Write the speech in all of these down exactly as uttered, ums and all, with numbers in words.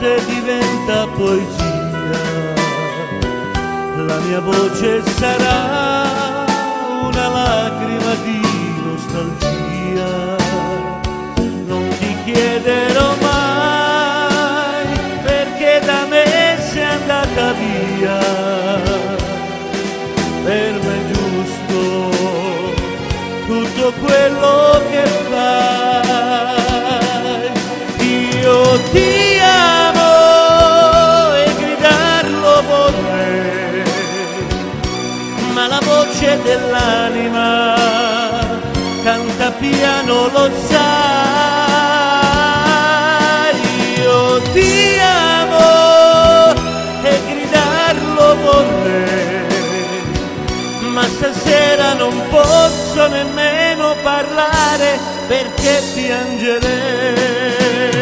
notte diventa poesia, la mia voce sarà una lacrima di nostalgia. Non ti chiederò mai perché da me sei andata via, per me è giusto tutto quello che fai. Io ti amo e gridarlo vorrei, ma la voce dell'anima canta piano, lo sai. Io ti amo e gridarlo vorrei, ma stasera non posso nemmeno parlare perché piangerei.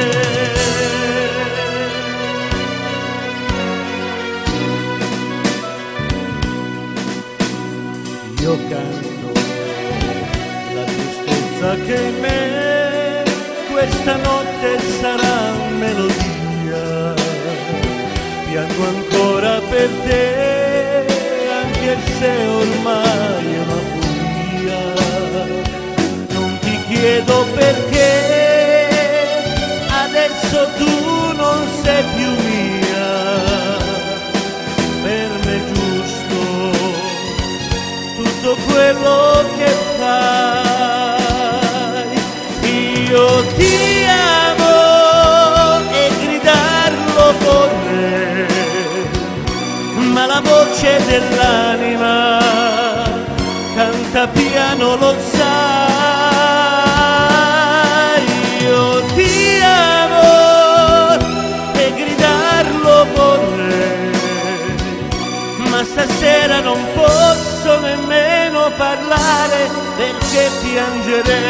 Io canto la tristezza che in me questa notte sarà melodia. Piango ancora per te, anche se ormai è una follia. Non ti chiedo perché adesso tu non sei più mia, per me è giusto tutto quello che fai. Io ti amo e gridarlo vorrei, ma la voce dell'anima canta piano, lo sai. Io ti amo e gridarlo vorrei, ma stasera non posso nemmeno parlare perché piangerei.